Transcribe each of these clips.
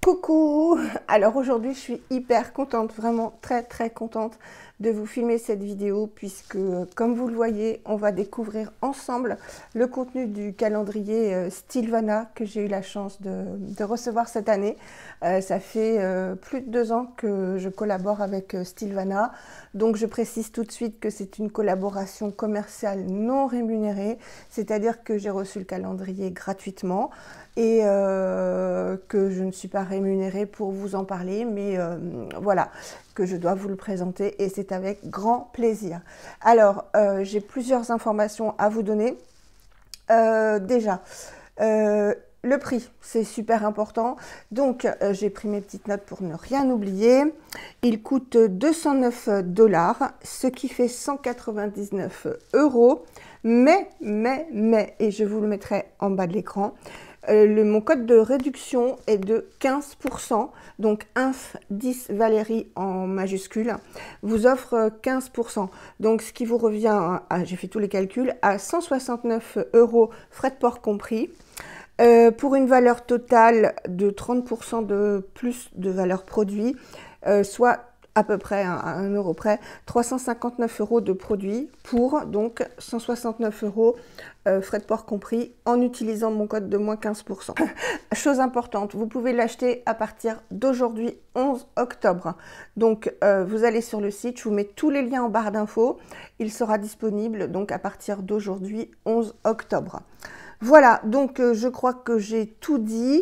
Coucou! Alors aujourd'hui je suis hyper contente, vraiment très contente de vous filmer cette vidéo puisque comme vous le voyez on va découvrir ensemble le contenu du calendrier Stylevana que j'ai eu la chance de recevoir cette année. Ça fait plus de 2 ans que je collabore avec Stylevana, donc je précise tout de suite que c'est une collaboration commerciale non rémunérée, c'est-à-dire que j'ai reçu le calendrier gratuitement et que je ne suis pas rémunérée pour vous en parler, mais voilà, que je dois vous le présenter et c'est avec grand plaisir. Alors, j'ai plusieurs informations à vous donner. Déjà, le prix, c'est super important. Donc, j'ai pris mes petites notes pour ne rien oublier. Il coûte 209 $, ce qui fait 199 €. Mais, et je vous le mettrai en bas de l'écran, mon code de réduction est de 15%, donc INF10 Valérie en majuscule vous offre 15%. Donc ce qui vous revient, j'ai fait tous les calculs, à 169 € frais de port compris, pour une valeur totale de 30% de plus de valeur produit, soit à peu près à 1 € près, 359 € de produits pour donc 169 € frais de port compris en utilisant mon code de moins 15%. Chose importante, vous pouvez l'acheter à partir d'aujourd'hui 11 octobre. Donc vous allez sur le site, je vous mets tous les liens en barre d'infos. Il sera disponible donc à partir d'aujourd'hui 11 octobre. Voilà, donc je crois que j'ai tout dit.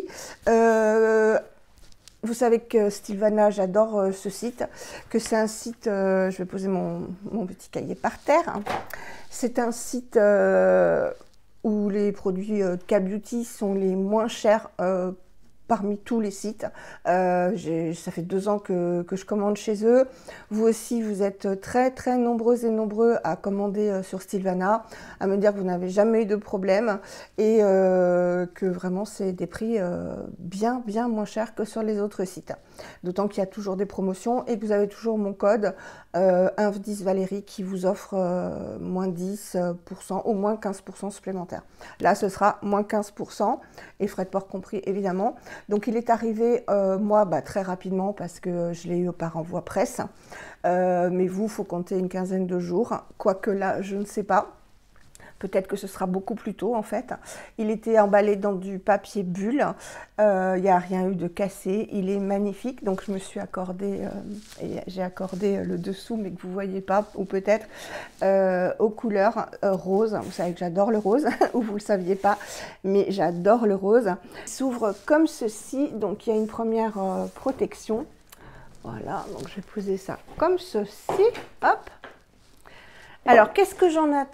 Vous savez que Stylevana, j'adore ce site, que c'est un site, je vais poser mon petit cahier par terre, c'est un site où les produits K-Beauty sont les moins chers parmi tous les sites. Ça fait 2 ans que je commande chez eux. Vous aussi, vous êtes très nombreuses et nombreux à commander sur Stylevana, à me dire que vous n'avez jamais eu de problème et que vraiment c'est des prix bien moins chers que sur les autres sites. D'autant qu'il y a toujours des promotions et que vous avez toujours mon code INF10 Valérie qui vous offre moins 10% ou moins 15% supplémentaire. Là, ce sera moins 15% et frais de port compris évidemment. Donc il est arrivé, moi, très rapidement parce que je l'ai eu par envoi presse. Mais vous, il faut compter une quinzaine de jours. Quoique là, je ne sais pas. Peut-être que ce sera beaucoup plus tôt en fait. Il était emballé dans du papier bulle. Il n'y a rien eu de cassé. Il est magnifique. Donc je me suis accordé, j'ai accordé le dessous, mais que vous ne voyez pas, ou peut-être aux couleurs rose. Vous savez que j'adore le rose, ou vous ne le saviez pas, mais j'adore le rose. Il s'ouvre comme ceci. Donc il y a une première protection. Voilà, donc je vais poser ça comme ceci. Hop. Alors, qu'est-ce que j'en attends ?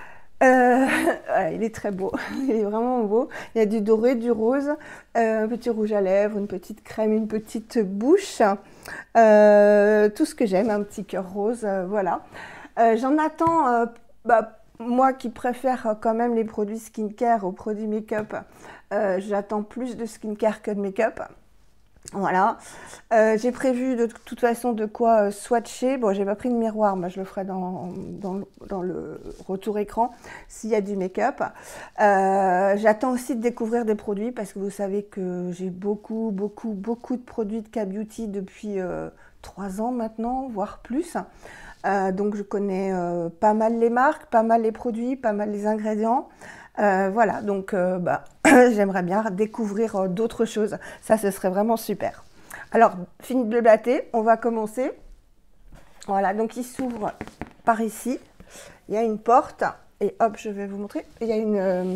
Il est très beau, il est vraiment beau. Il y a du doré, du rose, un petit rouge à lèvres, une petite crème, une petite bouche, tout ce que j'aime, un petit cœur rose, voilà. J'en attends, moi qui préfère quand même les produits skincare aux produits make-up, j'attends plus de skincare que de make-up. Voilà, j'ai prévu de toute façon de quoi swatcher. Bon, j'ai pas pris de miroir, mais je le ferai dans le retour écran s'il y a du make-up. J'attends aussi de découvrir des produits parce que vous savez que j'ai beaucoup de produits de K-Beauty depuis 3 ans maintenant, voire plus. Donc je connais pas mal les marques, pas mal les produits, pas mal les ingrédients. Voilà, donc j'aimerais bien découvrir d'autres choses. Ça, ce serait vraiment super. Alors, fini de blablater, on va commencer. Voilà, donc il s'ouvre par ici. Il y a une porte et hop, je vais vous montrer. Il y a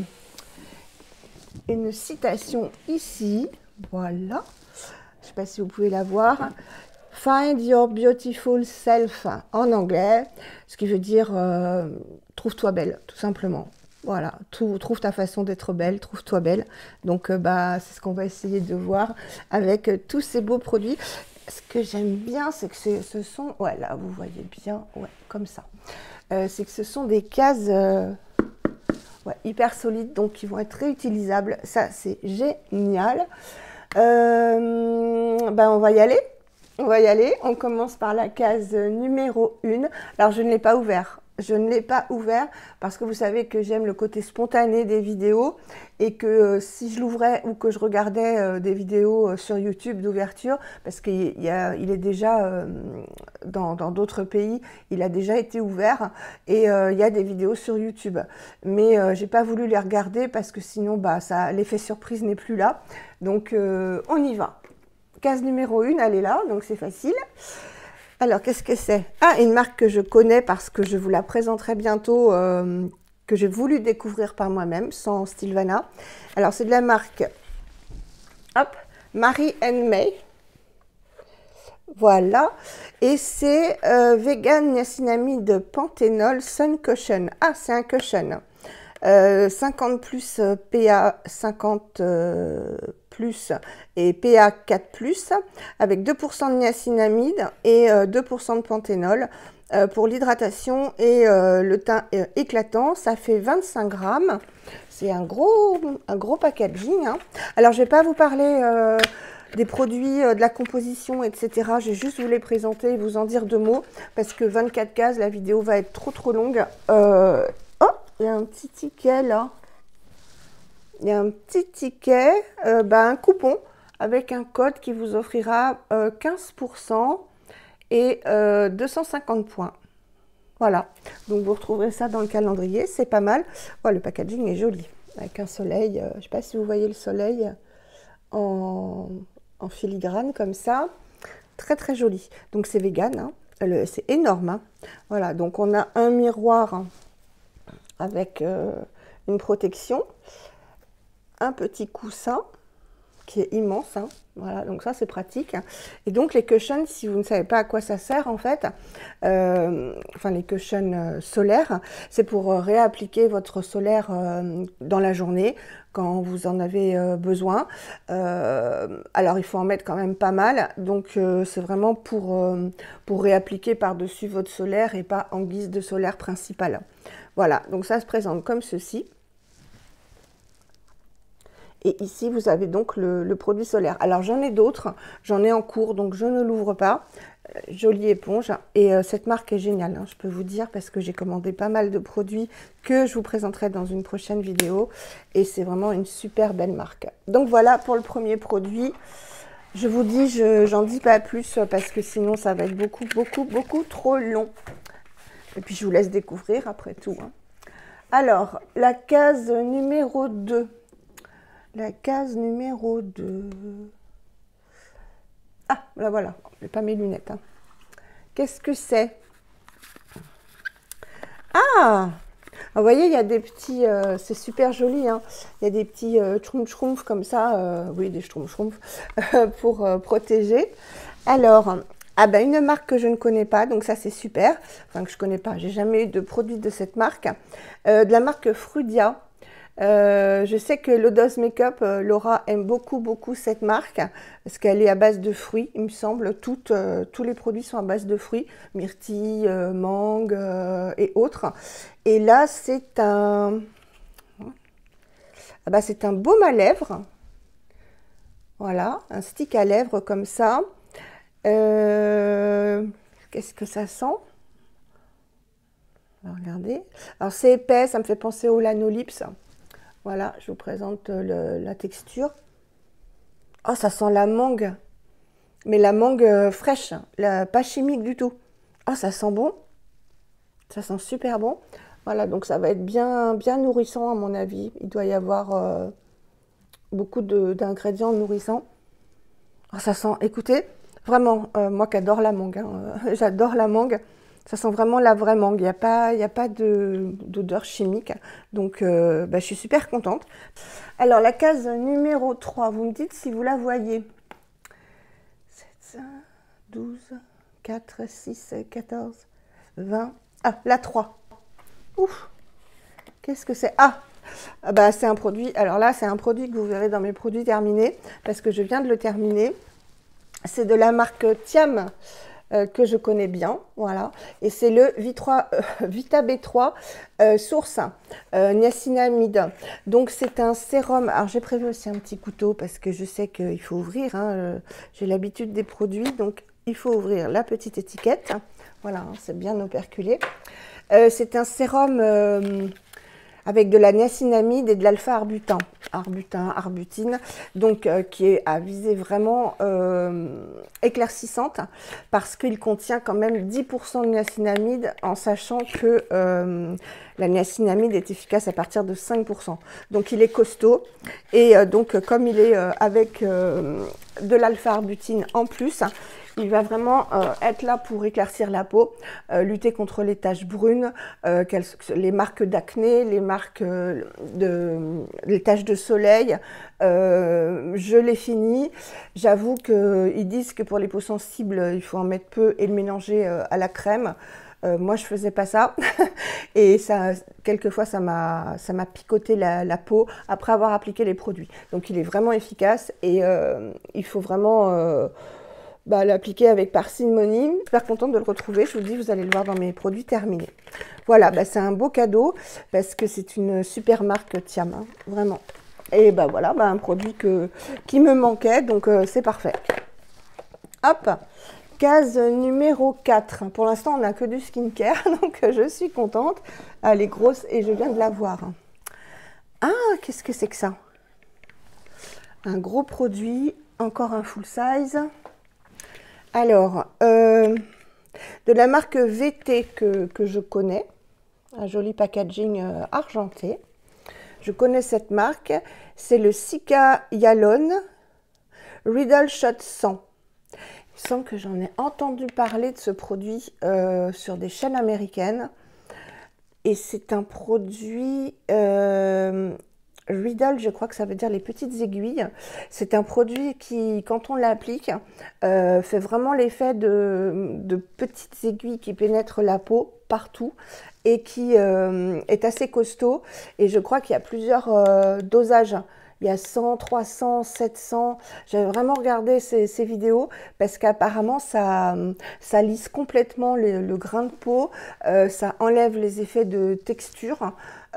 une citation ici. Voilà, je ne sais pas si vous pouvez la voir. Find your beautiful self en anglais, ce qui veut dire trouve-toi belle, tout simplement. Voilà, trouve ta façon d'être belle, trouve-toi belle. Donc, c'est ce qu'on va essayer de voir avec tous ces beaux produits. Ce que j'aime bien, c'est que ce sont... Ouais, là, vous voyez bien, ouais, comme ça. C'est que ce sont des cases hyper solides, donc qui vont être réutilisables. Ça, c'est génial. On va y aller. On va y aller. On commence par la case numéro 1. Alors, je ne l'ai pas ouvert. Je ne l'ai pas ouvert parce que vous savez que j'aime le côté spontané des vidéos et que si je l'ouvrais ou que je regardais des vidéos sur YouTube d'ouverture, parce qu'il est déjà dans d'autres pays, il a déjà été ouvert et il y a des vidéos sur YouTube. Mais j'ai pas voulu les regarder parce que sinon bah, l'effet surprise n'est plus là. Donc on y va. Case numéro 1, elle est là, donc c'est facile. Alors, qu'est-ce que c'est? Ah, une marque que je connais parce que je vous la présenterai bientôt, que j'ai voulu découvrir par moi-même, sans Stilvana. Alors, c'est de la marque, hop, Marie & May. Voilà. Et c'est Vegan Niacinamide Panthénol Sun Cushion. Ah, c'est un cushion. 50 plus PA 50 plus et PA 4 plus avec 2% de niacinamide et 2% de panthénol pour l'hydratation et le teint éclatant. Ça fait 25 grammes. C'est un gros packaging, hein. Alors, je ne vais pas vous parler des produits, de la composition, etc. Je vais juste vous les présenter et vous en dire 2 mots parce que 24 cases, la vidéo va être trop longue. Il y a un petit ticket là. Il y a un petit ticket, un coupon avec un code qui vous offrira 15% et 250 points. Voilà. Donc vous retrouverez ça dans le calendrier. C'est pas mal. Oh, le packaging est joli. Avec un soleil. Je ne sais pas si vous voyez le soleil en filigrane comme ça. Très très joli. Donc c'est vegan. Hein. C'est énorme. Hein. Voilà. Donc on a un miroir avec une protection, un petit coussin qui est immense, hein. Voilà, donc ça c'est pratique. Et donc les cushions, si vous ne savez pas à quoi ça sert en fait, enfin les cushions solaires, c'est pour réappliquer votre solaire dans la journée quand vous en avez besoin. Alors il faut en mettre quand même pas mal, donc c'est vraiment pour réappliquer par-dessus votre solaire et pas en guise de solaire principal. Voilà, donc ça se présente comme ceci. Et ici, vous avez donc le produit solaire. Alors, j'en ai d'autres. J'en ai en cours, donc je ne l'ouvre pas. Jolie éponge. Et cette marque est géniale, hein, je peux vous dire, parce que j'ai commandé pas mal de produits que je vous présenterai dans une prochaine vidéo. Et c'est vraiment une super belle marque. Donc, voilà pour le premier produit. Je vous dis, j'en dis pas plus, parce que sinon, ça va être beaucoup trop long. Et puis, je vous laisse découvrir après tout. Hein. Alors, la case numéro 2. La case numéro 2. Ah, là voilà, je n'ai pas mes lunettes. Hein. Qu'est-ce que c'est? Ah, vous voyez, il y a des petits... c'est super joli, hein. Il y a des petits schtroumpfs comme ça. Oui, des schtroumpfs pour protéger. Alors, une marque que je ne connais pas, donc ça c'est super. Enfin, que je ne connais pas, j'ai jamais eu de produit de cette marque. De la marque Frudia. Je sais que Lodos Makeup, Laura aime beaucoup cette marque parce qu'elle est à base de fruits, il me semble. Tous les produits sont à base de fruits, myrtille, mangue et autres. Et là, c'est un baume à lèvres. Voilà, un stick à lèvres comme ça. Qu'est-ce que ça sent? Alors, regardez. Alors, c'est épais, ça me fait penser au Lanolips. Voilà, je vous présente la texture. Oh, ça sent la mangue. Mais la mangue fraîche, pas chimique du tout. Oh, ça sent bon. Ça sent super bon. Voilà, donc ça va être bien nourrissant à mon avis. Il doit y avoir beaucoup d'ingrédients nourrissants. Oh, ça sent, écoutez, vraiment, moi qui adore la mangue, hein, j'adore la mangue. Ça sent vraiment la vraie mangue, il n'y a pas d'odeur chimique, donc je suis super contente. Alors la case numéro 3, vous me dites si vous la voyez. 7, 12, 4, 6, 14, 20, ah la 3. Ouf, qu'est-ce que c'est? C'est un produit, alors là c'est un produit que vous verrez dans mes produits terminés, parce que je viens de le terminer. C'est de la marque Thiam. Que je connais bien, voilà, et c'est le Vita B3 source niacinamide. Donc c'est un sérum. Alors j'ai prévu aussi un petit couteau parce que je sais qu'il faut ouvrir, hein, j'ai l'habitude des produits, donc il faut ouvrir la petite étiquette. Voilà, hein, c'est bien operculé. C'est un sérum avec de la niacinamide et de l'alpha-arbutin, arbutine, donc qui est à visée vraiment éclaircissante, parce qu'il contient quand même 10% de niacinamide, en sachant que la niacinamide est efficace à partir de 5%. Donc il est costaud, et donc comme il est avec de l'alpha-arbutine en plus, il va vraiment être là pour éclaircir la peau, lutter contre les taches brunes, les marques d'acné, les taches de soleil. Je l'ai fini. J'avoue qu'ils disent que pour les peaux sensibles, il faut en mettre peu et le mélanger à la crème. Moi, je faisais pas ça. Et ça, quelquefois, ça m'a picoté la peau après avoir appliqué les produits. Donc, il est vraiment efficace et il faut vraiment... l'appliquer avec parcimonie. Super contente de le retrouver. Je vous dis, vous allez le voir dans mes produits terminés. Voilà, c'est un beau cadeau parce que c'est une super marque Thiam, hein, vraiment. Et voilà, un produit qui me manquait, donc c'est parfait. Hop, case numéro 4. Pour l'instant, on n'a que du skincare, donc je suis contente. Elle est grosse et je viens de la voir. Ah, qu'est-ce que c'est que ça? Un gros produit, encore un full size. Alors, de la marque VT que je connais, un joli packaging argenté. Je connais cette marque, c'est le Cica Hyalone Riddle Shot 100. Il semble que j'en ai entendu parler de ce produit sur des chaînes américaines. Et c'est un produit... Riddle, je crois que ça veut dire les petites aiguilles. C'est un produit qui, quand on l'applique, fait vraiment l'effet de petites aiguilles qui pénètrent la peau partout et qui est assez costaud. Et je crois qu'il y a plusieurs dosages. Il y a 100, 300, 700. J'avais vraiment regardé ces vidéos parce qu'apparemment, ça lisse complètement le grain de peau. Ça enlève les effets de texture.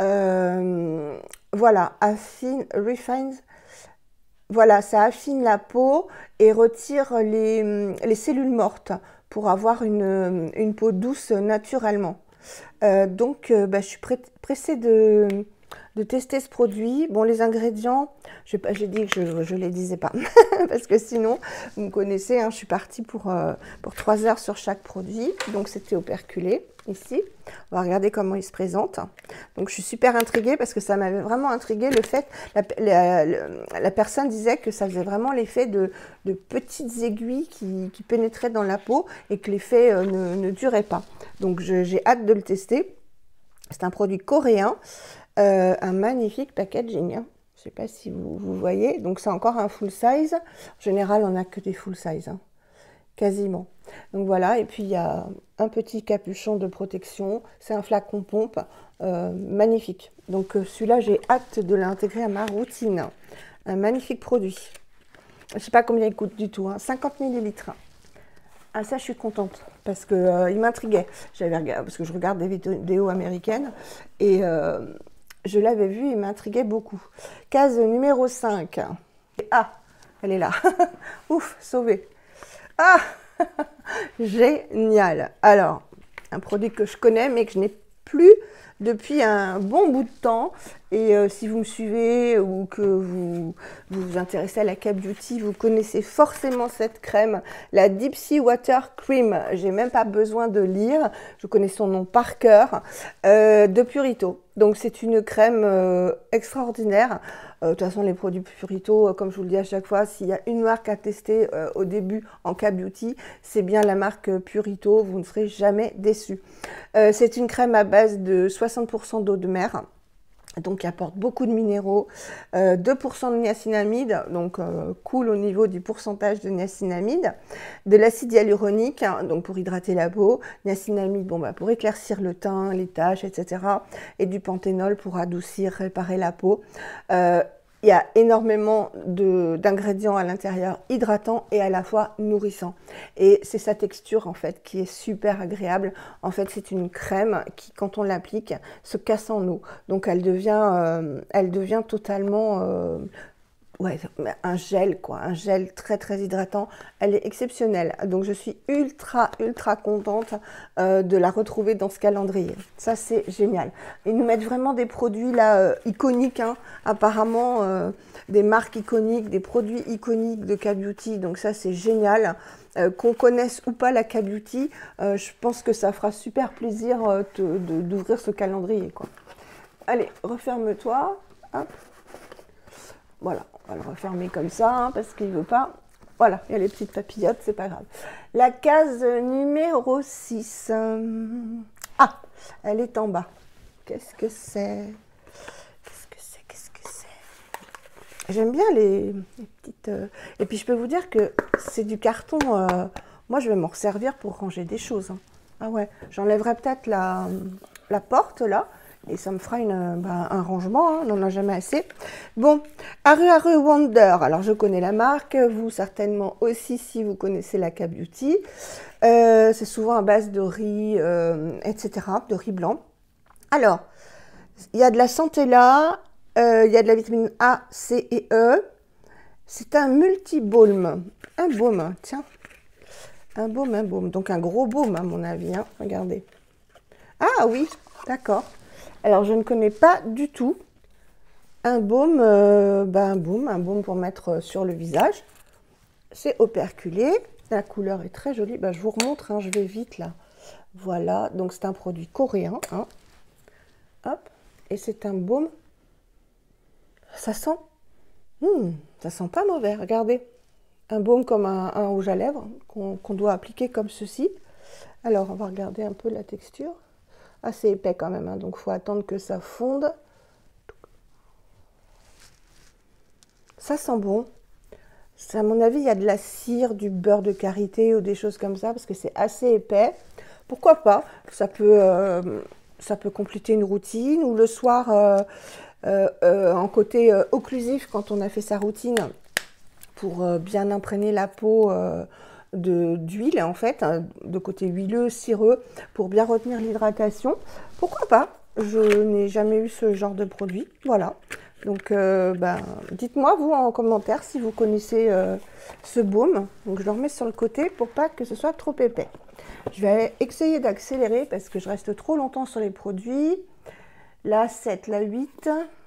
Voilà, refines. Voilà, ça affine la peau et retire les cellules mortes pour avoir une peau douce naturellement. Je suis pressée de tester ce produit. Bon, les ingrédients, j'ai dit que je ne les disais pas parce que sinon, vous me connaissez, hein, je suis partie pour 3 heures sur chaque produit. Donc, c'était operculé ici. On va regarder comment il se présente. Donc, je suis super intriguée parce que ça m'avait vraiment intriguée le fait, la personne disait que ça faisait vraiment l'effet de petites aiguilles qui pénétraient dans la peau et que l'effet ne durait pas. Donc, j'ai hâte de le tester. C'est un produit coréen. Un magnifique packaging, hein. Je ne sais pas si vous voyez, donc c'est encore un full size. En général, on n'a que des full size, hein. Quasiment. Donc voilà, et puis il y a un petit capuchon de protection, c'est un flacon pompe, magnifique. Donc celui-là, j'ai hâte de l'intégrer à ma routine. Un magnifique produit. Je ne sais pas combien il coûte du tout, hein. 50 ml. Ah, ça, je suis contente parce que il m'intriguait. Parce que je regarde des vidéos américaines et je l'avais vu, il m'intriguait beaucoup. Case numéro 5. Ah, elle est là. Ouf, sauvée. Ah, génial. Alors, un produit que je connais mais que je n'ai plus depuis un bon bout de temps. Et si vous me suivez ou que vous vous intéressez à la K-Beauty, vous connaissez forcément cette crème, la Deep Sea Water Cream. J'ai même pas besoin de lire, je connais son nom par cœur, de Purito. Donc c'est une crème extraordinaire. De toute façon, les produits Purito, comme je vous le dis à chaque fois, s'il y a une marque à tester au début en K-Beauty, c'est bien la marque Purito, vous ne serez jamais déçus. C'est une crème à base de 60% d'eau de mer. Donc, qui apporte beaucoup de minéraux, 2% de niacinamide, donc cool au niveau du pourcentage de niacinamide, de l'acide hyaluronique, hein, donc pour hydrater la peau, niacinamide pour éclaircir le teint, les taches, etc. Et du panthénol pour adoucir, réparer la peau. Il y a énormément d'ingrédients à l'intérieur hydratants et à la fois nourrissants. Et c'est sa texture en fait qui est super agréable. En fait, c'est une crème qui, quand on l'applique, se casse en eau. Donc elle devient totalement ouais, un gel quoi, un gel très très hydratant. Elle est exceptionnelle. Donc je suis ultra contente de la retrouver dans ce calendrier. Ça c'est génial. Ils nous mettent vraiment des produits là iconiques, hein. Apparemment des marques iconiques, des produits iconiques de K-Beauty. Donc ça c'est génial. Qu'on connaisse ou pas la K-Beauty, je pense que ça fera super plaisir d'ouvrir ce calendrier quoi. Allez, referme-toi. Hop. Voilà, on va le refermer comme ça, hein, parce qu'il ne veut pas. Voilà, il y a les petites papillotes, c'est pas grave. La case numéro 6. Ah, elle est en bas. Qu'est-ce que c'est? Qu'est-ce que c'est? J'aime bien les petites... Et puis je peux vous dire que c'est du carton... Moi, je vais m'en resservir pour ranger des choses, hein. Ah ouais, j'enlèverai peut-être la porte, là. Et ça me fera un rangement, hein, on n'en a jamais assez. Bon, Aru Aru Wonder, alors je connais la marque, vous certainement aussi si vous connaissez la K-Beauty. C'est souvent à base de riz, etc., de riz blanc. Alors, il y a de la Centella, il y a de la vitamine A, C et E. C'est un multi-baume, un baume, tiens. Un baume, donc un gros baume à mon avis, hein, regardez. Ah oui, d'accord. Alors, je ne connais pas du tout un baume, un baume pour mettre sur le visage. C'est operculé. La couleur est très jolie. Je vous remontre, hein, je vais vite là. Voilà, donc c'est un produit coréen, hein. Hop, et c'est un baume. Ça sent pas mauvais, regardez. Un baume comme un rouge à lèvres qu'on doit appliquer comme ceci. Alors, on va regarder un peu la texture. Assez épais quand même, hein, donc il faut attendre que ça fonde. Ça sent bon. À mon avis, il y a de la cire, du beurre de karité ou des choses comme ça, parce que c'est assez épais. Pourquoi pas? Ça peut compléter une routine, ou le soir, en côté occlusif, quand on a fait sa routine, pour bien imprégner la peau d'huile en fait, hein, de côté huileux, cireux, pour bien retenir l'hydratation. Pourquoi pas? Je n'ai jamais eu ce genre de produit. Voilà. Donc, dites-moi vous en commentaire si vous connaissez ce baume. Donc, je le remets sur le côté pour pas que ce soit trop épais. Je vais essayer d'accélérer parce que je reste trop longtemps sur les produits. La 7, la 8.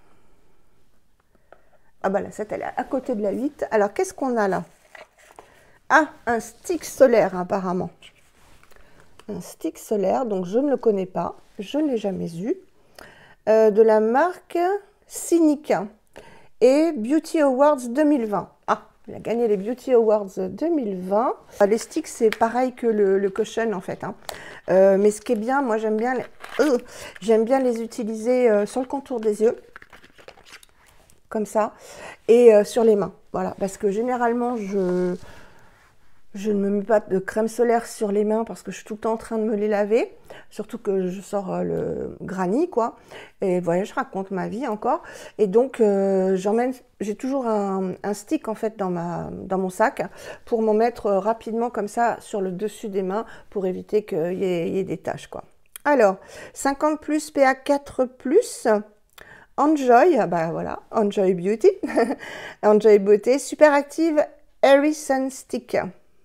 Ah la 7, elle est à côté de la 8. Alors, qu'est-ce qu'on a là? Ah, un stick solaire apparemment. Un stick solaire, donc je ne le connais pas. Je ne l'ai jamais eu. De la marque Cynica et Beauty Awards 2020. Ah, il a gagné les Beauty Awards 2020. Les sticks, c'est pareil que le cushion en fait, hein. Mais ce qui est bien, moi j'aime bien les utiliser sur le contour des yeux. Comme ça, et sur les mains. Voilà, parce que généralement, je ne me mets pas de crème solaire sur les mains parce que je suis tout le temps en train de me les laver, surtout que je sors le granny, quoi. Et voilà, je raconte ma vie encore. Et donc, j'ai toujours un stick, en fait, dans mon sac pour m'en mettre rapidement comme ça sur le dessus des mains pour éviter qu'il y ait des taches, quoi. Alors, 50+, PA4+, Enjoy, voilà, Enjoy Beauty, Enjoy Beauté, Super Active Airy Sun Stick.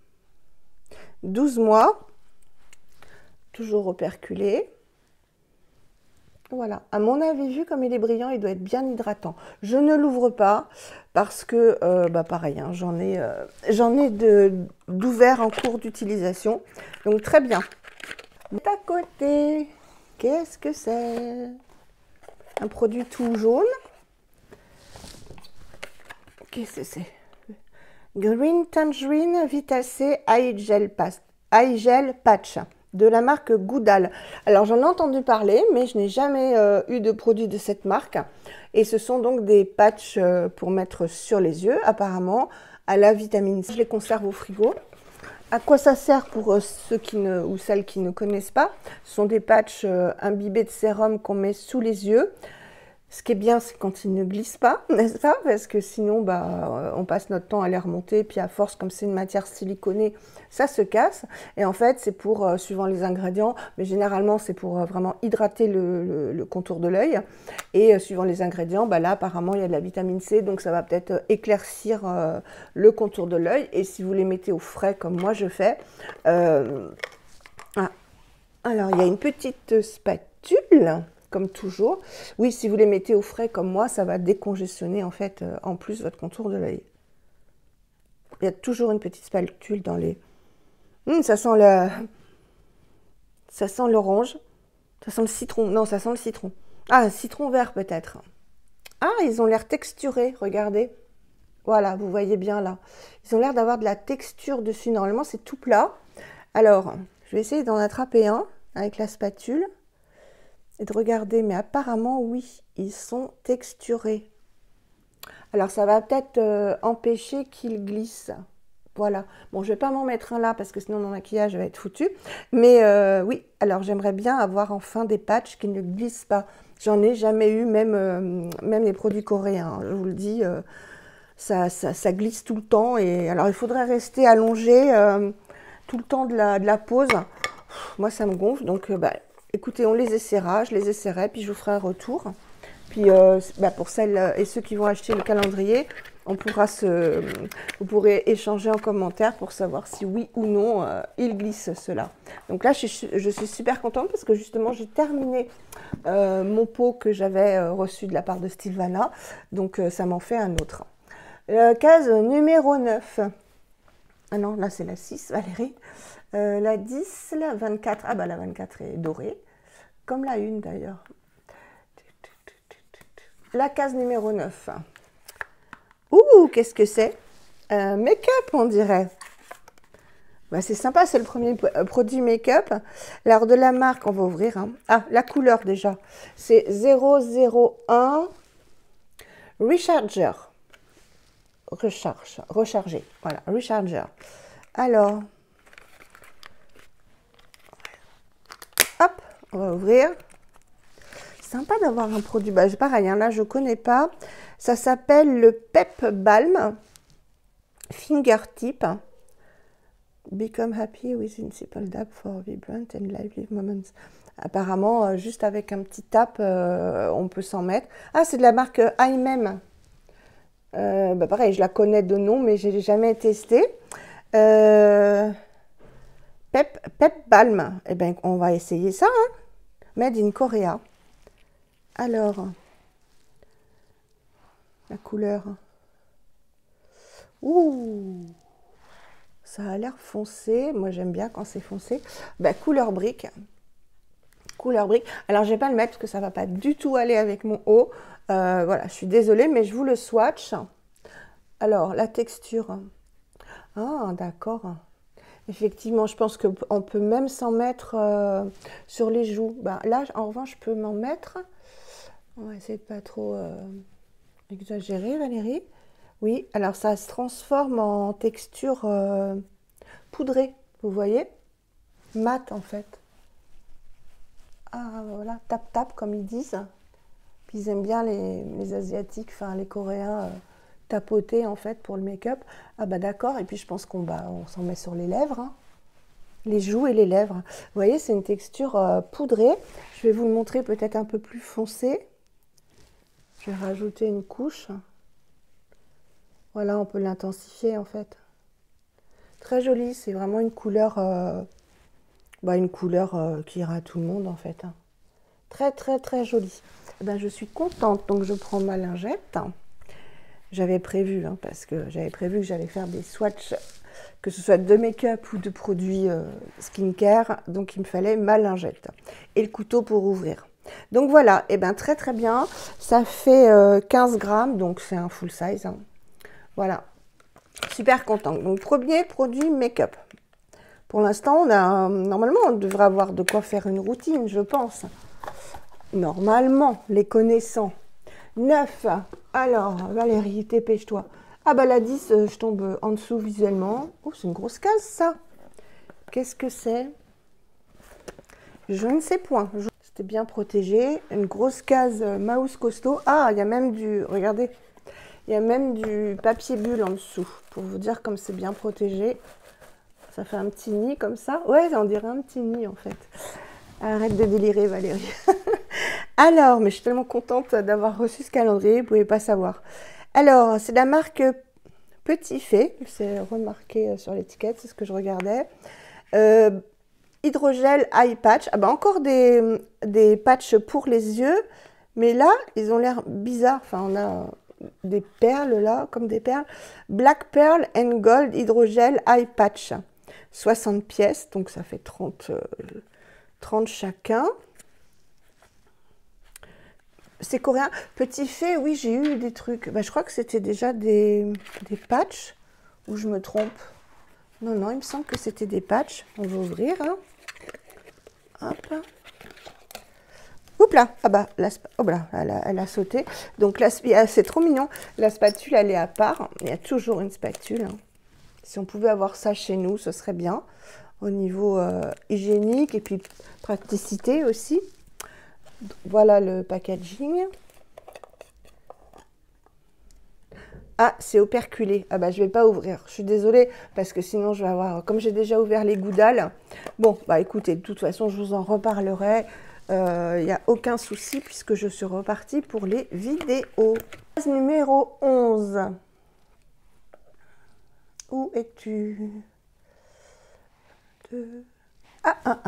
12 mois, toujours operculé. Voilà, à mon avis, vu comme il est brillant, il doit être bien hydratant. Je ne l'ouvre pas parce que, pareil, hein, j'en ai d'ouvert en cours d'utilisation. Donc, très bien. À côté, qu'est-ce que c'est? Un produit tout jaune. Qu'est-ce que c'est? Green Tangerine Vitacé Eye Gel Patch de la marque Goudal. Alors j'en ai entendu parler, mais je n'ai jamais eu de produit de cette marque. Et ce sont donc des patchs pour mettre sur les yeux, apparemment, à la vitamine C. Je les conserve au frigo. À quoi ça sert pour ceux ou celles qui ne connaissent pas? Ce sont des patchs imbibés de sérum qu'on met sous les yeux. Ce qui est bien, c'est quand ils ne glissent pas, n'est-ce pas? Parce que sinon, bah, on passe notre temps à les remonter, puis à force, comme c'est une matière siliconée, ça se casse. Et en fait, c'est pour, suivant les ingrédients, mais généralement, c'est pour vraiment hydrater le contour de l'œil. Et suivant les ingrédients, bah, là, apparemment, il y a de la vitamine C, donc ça va peut-être éclaircir le contour de l'œil. Et si vous les mettez au frais, comme moi je fais, ah, alors, il y a une petite spatule, comme toujours. Oui, si vous les mettez au frais comme moi, ça va décongestionner en fait en plus votre contour de l'œil. Il y a toujours une petite spatule dans les... ça sent l'orange. Ça sent le citron. Non, ça sent le citron. Ah, citron vert peut-être. Ah, ils ont l'air texturés, regardez. Voilà, vous voyez bien là. Ils ont l'air d'avoir de la texture dessus. Normalement, c'est tout plat. Alors, je vais essayer d'en attraper un avec la spatule. Et de regarder, mais apparemment, oui, ils sont texturés. Alors, ça va peut-être empêcher qu'ils glissent. Voilà. Bon, je ne vais pas m'en mettre un là, parce que sinon, mon maquillage va être foutu. Mais oui, alors j'aimerais bien avoir enfin des patchs qui ne glissent pas. J'en ai jamais eu, même les produits coréens. Je vous le dis, ça glisse tout le temps. Et alors, il faudrait rester allongé tout le temps de la pause. Moi, ça me gonfle, donc... écoutez, on les essaiera, je les essaierai, puis je vous ferai un retour. Puis pour celles et ceux qui vont acheter le calendrier, vous pourrez échanger en commentaire pour savoir si oui ou non ils glissent cela. Donc là, je suis super contente parce que justement, j'ai terminé mon pot que j'avais reçu de la part de Stilvana. Donc ça m'en fait un autre. Case numéro 9. Ah non, là c'est la 6, Valérie. La 10, la 24, ah bah la 24 est dorée, comme la 1 d'ailleurs. La case numéro 9. Ouh, qu'est-ce que c'est? Make-up, on dirait. Bah, c'est sympa, c'est le premier produit make-up. Alors de la marque, on va ouvrir. Hein. Ah, la couleur déjà. C'est 001 Recharger. Recharger. Voilà, Recharger. Alors... hop, on va ouvrir. Sympa d'avoir un produit. Bah, pareil, hein, là, je ne connais pas. Ça s'appelle le Pep Balm Fingertip. Become happy with a simple dab for vibrant and lively moments. Apparemment, juste avec un petit tap, on peut s'en mettre. Ah, c'est de la marque iMem. Pareil, je la connais de nom, mais je n'ai jamais testé. Pep Balm, eh ben, on va essayer ça, hein. Made in Korea. Alors, la couleur. Ouh, ça a l'air foncé. Moi, j'aime bien quand c'est foncé. Couleur brique. Couleur brique. Alors, je ne vais pas le mettre parce que ça ne va pas du tout aller avec mon haut. Voilà, je suis désolée, mais je vous le swatch. Alors, la texture. Ah, d'accord. Effectivement, je pense qu'on peut même s'en mettre sur les joues. Là, en revanche, je peux m'en mettre. On va essayer de pas trop exagérer, Valérie. Oui, alors ça se transforme en texture poudrée, vous voyez? Mat, en fait. Ah, voilà, tap-tap, comme ils disent. Puis ils aiment bien les Asiatiques, enfin les Coréens, tapoter, en fait, pour le make-up. Ah d'accord, et puis je pense qu'on s'en met sur les lèvres, hein. Les joues et les lèvres. Vous voyez, c'est une texture poudrée. Je vais vous le montrer peut-être un peu plus foncé. Je vais rajouter une couche. Voilà, on peut l'intensifier en fait. Très jolie, c'est vraiment une couleur, qui ira à tout le monde en fait. Hein. Très très très jolie. Je suis contente, donc je prends ma lingette. J'avais prévu, hein, parce que j'avais prévu que j'allais faire des swatchs, que ce soit de make-up ou de produits skincare, donc il me fallait ma lingette et le couteau pour ouvrir. Donc voilà, et très très bien, ça fait 15 grammes, donc c'est un full size. Hein. Voilà, super content. Donc premier produit make-up. Pour l'instant, normalement, on devrait avoir de quoi faire une routine, je pense. Normalement, les connaissant. 9. Alors, Valérie, dépêche-toi. Ah la 10, je tombe en dessous visuellement. Oh, c'est une grosse case, ça. Qu'est-ce que c'est? Je ne sais point. C'était bien protégé. Une grosse case mouse costaud. Ah, il y a même du... Regardez. Il y a même du papier bulle en dessous. Pour vous dire comme c'est bien protégé. Ça fait un petit nid comme ça. Ouais, on dirait un petit nid en fait. Arrête de délirer Valérie. Alors, mais je suis tellement contente d'avoir reçu ce calendrier. Vous ne pouvez pas savoir. Alors, c'est la marque Petit Fait. C'est remarqué sur l'étiquette. C'est ce que je regardais. Hydrogel Eye Patch. Ah bah encore des patchs pour les yeux, mais là, ils ont l'air bizarres. Enfin, on a des perles là, comme des perles. Black Pearl and Gold Hydrogel Eye Patch. 60 pièces, donc ça fait 30 chacun. C'est coréen. Petit Fait, oui, j'ai eu des trucs. Bah, je crois que c'était déjà des patchs, ou je me trompe. Non, non, il me semble que c'était des patchs. On va ouvrir. Hein. Hop. Oups là. Ah bah, oh là, elle a sauté. Donc, c'est trop mignon. La spatule, elle est à part. Il y a toujours une spatule. Hein. Si on pouvait avoir ça chez nous, ce serait bien. Au niveau hygiénique et puis praticité aussi. Voilà le packaging. Ah, c'est operculé. Ah bah, je vais pas ouvrir. Je suis désolée parce que sinon, je vais avoir... Comme j'ai déjà ouvert les goudales. Bon, bah écoutez, de toute façon, je vous en reparlerai. Il n'y a aucun souci puisque je suis repartie pour les vidéos. Numéro 11. Où es-tu? Ah, un.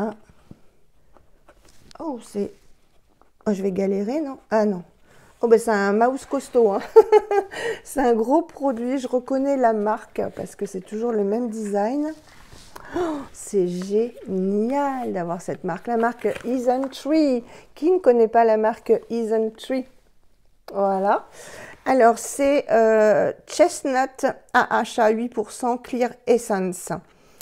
Oh, c'est... Oh, je vais galérer, non? Ah non. Oh ben c'est un mouse costaud, hein. C'est un gros produit, je reconnais la marque parce que c'est toujours le même design. Oh, c'est génial d'avoir cette marque, la marque Isntree. Qui ne connaît pas la marque Isntree? Voilà. Alors c'est Chestnut AHA 8% Clear Essence.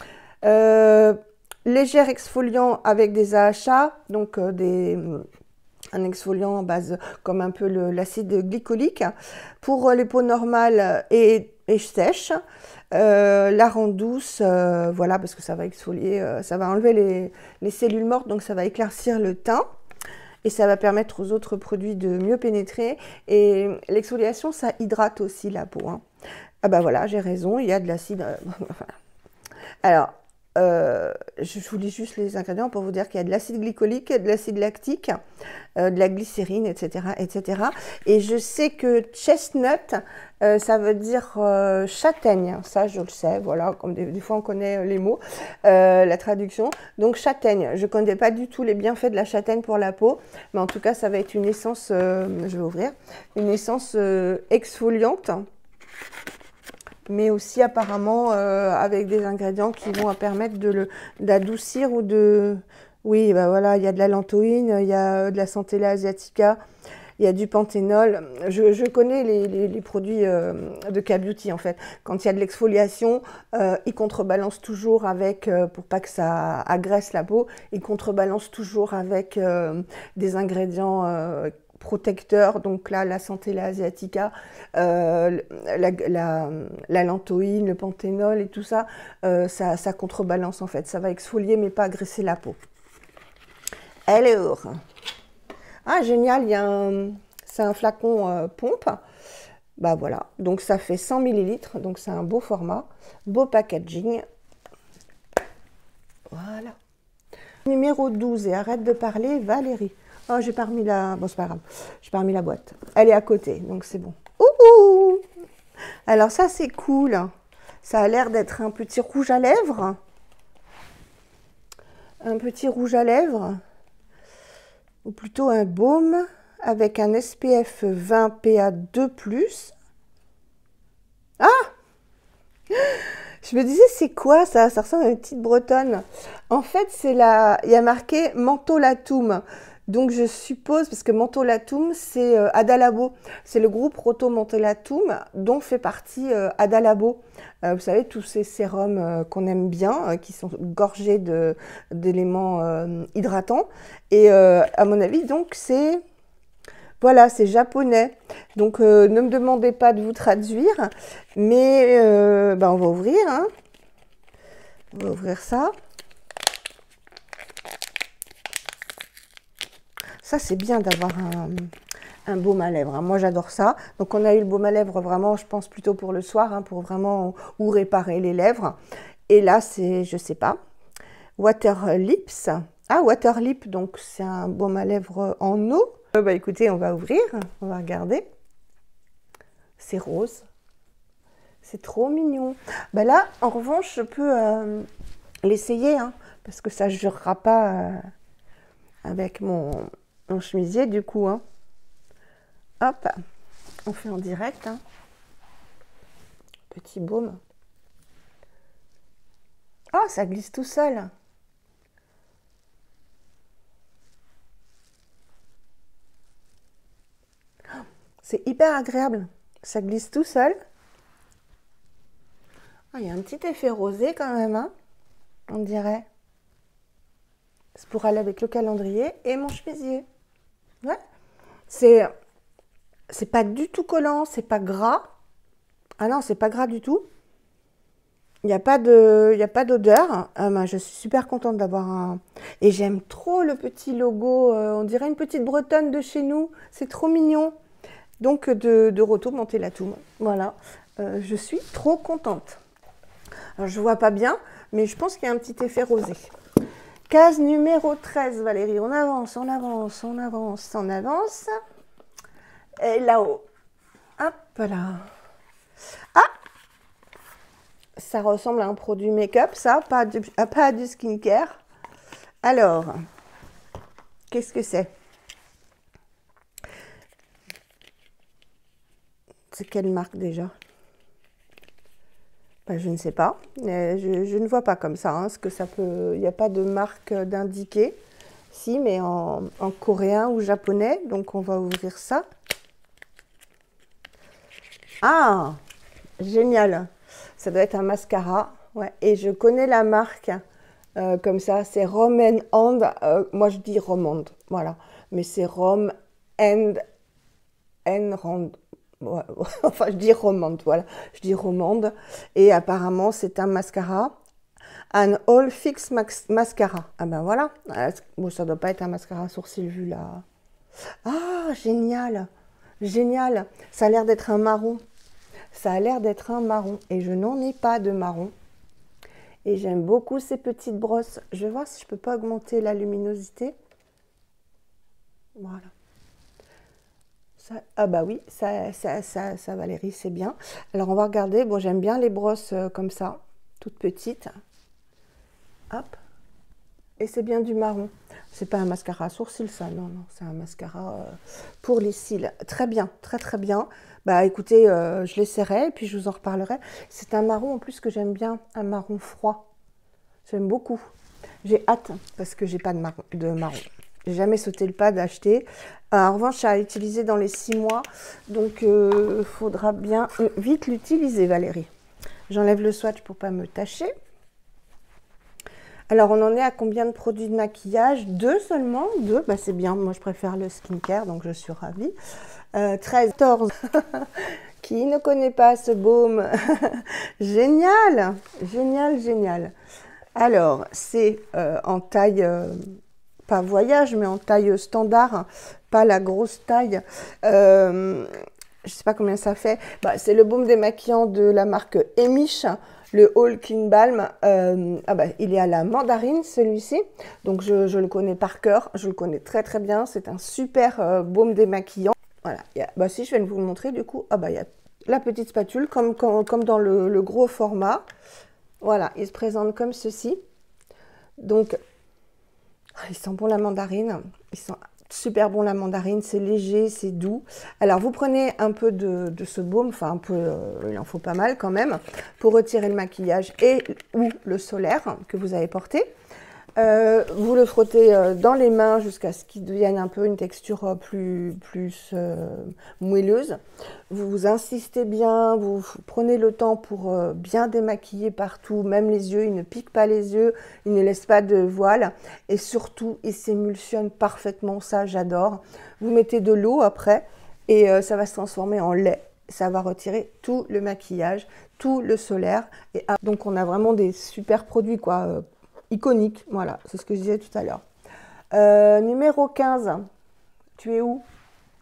Léger exfoliant avec des AHA, donc un exfoliant en base comme un peu l'acide glycolique pour les peaux normales et sèches. La rend douce, voilà, parce que ça va exfolier, ça va enlever les cellules mortes, donc ça va éclaircir le teint. Et ça va permettre aux autres produits de mieux pénétrer. Et l'exfoliation, ça hydrate aussi la peau. Hein. Ah bah voilà, j'ai raison, il y a de l'acide. Alors, je vous lis juste les ingrédients pour vous dire qu'il y a de l'acide glycolique, de l'acide lactique, de la glycérine, etc., etc. Et je sais que chestnut, ça veut dire châtaigne. Ça, je le sais. Voilà, comme des fois on connaît les mots, la traduction. Donc châtaigne. Je ne connais pas du tout les bienfaits de la châtaigne pour la peau, mais en tout cas, ça va être une essence. Je vais ouvrir une essence exfoliante. Mais aussi apparemment avec des ingrédients qui vont permettre d'adoucir ou de... Oui, bah voilà, il y a de la lantoïne, il y a de la Centella asiatica, il y a du panthénol. Je connais les produits de K-Beauty en fait. Quand il y a de l'exfoliation, ils contrebalancent toujours avec, pour pas que ça agresse la peau, ils contrebalancent toujours avec des ingrédients protecteur, donc là la Centella asiatica, la lantoïne, le panthénol et tout ça, ça contrebalance en fait, ça va exfolier mais pas agresser la peau. Alors, ah génial, c'est un flacon pompe, bah voilà, donc ça fait 100 ml, donc c'est un beau format, beau packaging, voilà. Numéro 12, et arrête de parler Valérie. Oh, j'ai pas remis la... Bon, c'est pas grave. J'ai pas remis la boîte. Elle est à côté, donc c'est bon. Ouh! Alors ça, c'est cool. Ça a l'air d'être un petit rouge à lèvres. Un petit rouge à lèvres. Ou plutôt un baume avec un SPF 20 PA2+. Ah! Je me disais, c'est quoi ça? Ça ressemble à une petite bretonne. En fait, il y a marqué Mentholatum. Donc je suppose, parce que Mentholatum, c'est Adalabo. C'est le groupe Roto-Mentholatum dont fait partie Adalabo. Vous savez, tous ces sérums qu'on aime bien, qui sont gorgés d'éléments hydratants. Et à mon avis, donc c'est... Voilà, c'est japonais. Donc ne me demandez pas de vous traduire. Mais on va ouvrir. Hein. On va ouvrir ça. Ça, c'est bien d'avoir un baume à lèvres, hein. Moi, j'adore ça. Donc, on a eu le baume à lèvres vraiment, je pense, plutôt pour le soir, hein, pour vraiment ou réparer les lèvres. Et là, c'est, je sais pas, Water Lips. Ah, Water Lip, donc c'est un baume à lèvres en eau. Bah écoutez, on va ouvrir, on va regarder. C'est rose. C'est trop mignon. Bah là, en revanche, je peux l'essayer, hein, parce que ça ne jurera pas avec mon chemisier, du coup. Hein. Hop, on fait en direct. Hein. Petit baume. Oh, ça glisse tout seul. C'est hyper agréable. Ça glisse tout seul. Ah, il y a un petit effet rosé quand même, hein, on dirait. C'est pour aller avec le calendrier et mon chemisier. Ouais. C'est pas du tout collant, c'est pas gras. Ah non, c'est pas gras du tout. Il n'y a pas d'odeur. Ben, je suis super contente d'avoir un... Et j'aime trop le petit logo. On dirait une petite bretonne de chez nous. C'est trop mignon. Donc, de retour, monter la toux. Voilà. Je suis trop contente. Alors, je ne vois pas bien, mais je pense qu'il y a un petit effet rosé. Case numéro 13, Valérie. On avance, on avance, on avance, on avance. Et là-haut. Hop là. Ah! Ça ressemble à un produit make-up, ça, pas du skincare. Alors, qu'est-ce que c'est? C'est quelle marque déjà? Ben, je ne sais pas. Je ne vois pas comme ça. Hein, ce que ça peut. Il n'y a pas de marque d'indiqué. Si, mais en coréen ou japonais. Donc, on va ouvrir ça. Ah! Génial! Ça doit être un mascara. Ouais. Et je connais la marque comme ça. C'est Rom and. Moi, je dis Romande. Voilà. Mais c'est Rom and Rand. Ouais. Enfin, je dis Romande. Voilà. Je dis Romande. Et apparemment, c'est un mascara. Un All Fix Mascara. Ah ben voilà. Bon, ça doit pas être un mascara à sourcils vu là. Ah, génial! Génial! Ça a l'air d'être un marron. Ça a l'air d'être un marron et je n'en ai pas de marron. Et j'aime beaucoup ces petites brosses. Je vais voir si je peux pas augmenter la luminosité. Voilà. Ça, ah bah oui, ça Valérie, c'est bien. Alors on va regarder. Bon, j'aime bien les brosses comme ça, toutes petites. Hop. Et c'est bien du marron. C'est pas un mascara à sourcils, ça. Non, non, c'est un mascara pour les cils. Très bien, très très bien. Bah écoutez, je l'essaierai et puis je vous en reparlerai. C'est un marron en plus que j'aime bien, un marron froid. J'aime beaucoup. J'ai hâte parce que j'ai pas de marron. J'ai jamais sauté le pas d'acheter. En revanche, à utiliser dans les 6 mois. Donc, il faudra bien vite l'utiliser, Valérie. J'enlève le swatch pour pas me tâcher. Alors, on en est à combien de produits de maquillage? 2 seulement? 2, bah, c'est bien. Moi, je préfère le skincare, donc je suis ravie. 13, 14. Qui ne connaît pas ce baume? Génial! Génial, génial. Alors, c'est en taille, pas voyage, mais en taille standard, pas la grosse taille. Je ne sais pas combien ça fait. Bah, c'est le baume démaquillant de la marque Emish, le All Clean Balm. Ah bah, il est à la mandarine, celui-ci. Donc, je le connais par cœur. Je le connais très, très bien. C'est un super baume démaquillant. Voilà. Bah, si, je vais vous le montrer, du coup. Ah bah, il y a la petite spatule, comme dans le gros format. Voilà, il se présente comme ceci. Donc, il sent bon la mandarine. Il sent super bon la mandarine. C'est léger, c'est doux. Alors, vous prenez un peu de ce baume, enfin un peu, il en faut pas mal quand même, pour retirer le maquillage et ou le solaire que vous avez porté. Vous le frottez dans les mains jusqu'à ce qu'il devienne un peu une texture plus moelleuse. Vous insistez bien, vous prenez le temps pour bien démaquiller partout, même les yeux. Il ne pique pas les yeux, il ne laisse pas de voile. Et surtout, il s'émulsionne parfaitement, ça j'adore. Vous mettez de l'eau après et ça va se transformer en lait. Ça va retirer tout le maquillage, tout le solaire. Et donc on a vraiment des super produits quoi. Iconique, voilà, c'est ce que je disais tout à l'heure. Numéro 15, Tu es où?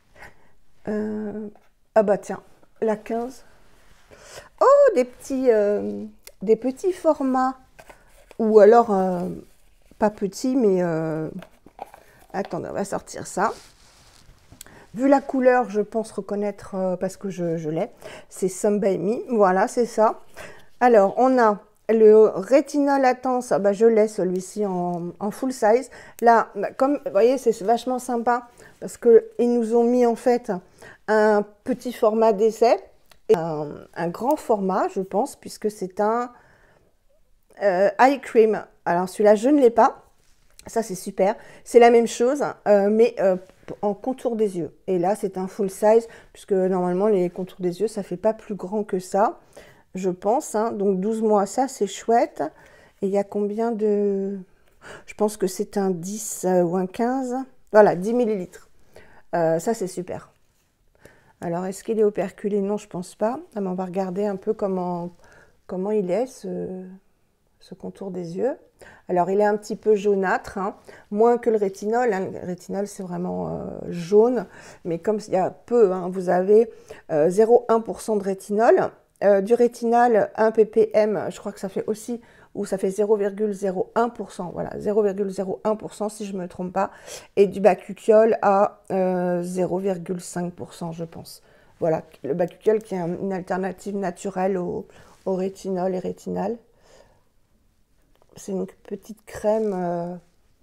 Ah bah tiens, la 15. Oh, des petits formats. Ou alors, pas petits, mais... attendez, on va sortir ça. Vu la couleur, je pense reconnaître, parce que je l'ai, c'est Some By Me. Voilà, c'est ça. Alors, on a le Retinol Intense. Ah bah, je l'ai, celui-ci, en full size. Là, comme vous voyez, c'est vachement sympa parce qu'ils nous ont mis en fait un petit format d'essai et un grand format, je pense, puisque c'est un Eye Cream. Alors, celui-là, je ne l'ai pas. Ça, c'est super. C'est la même chose, mais en contour des yeux. Et là, c'est un full size, puisque normalement, les contours des yeux, ça ne fait pas plus grand que ça, je pense. Hein. Donc, 12 mois, ça, c'est chouette. Et il y a combien de... Je pense que c'est un 10 ou un 15. Voilà, 10 millilitres. Ça, c'est super. Alors, est-ce qu'il est operculé? Non, je ne pense pas. Ah, mais on va regarder un peu comment il est, ce contour des yeux. Alors, il est un petit peu jaunâtre, hein, moins que le rétinol. Hein. Le rétinol, c'est vraiment jaune. Mais comme il y a peu, hein, vous avez 0,1% de rétinol. Du rétinal, 1 ppm, je crois que ça fait aussi, ou ça fait 0,01%. Voilà, 0,01% si je ne me trompe pas. Et du bakuchiol à 0,5%, je pense. Voilà, le bakuchiol qui est une alternative naturelle au rétinol et rétinal. C'est une petite crème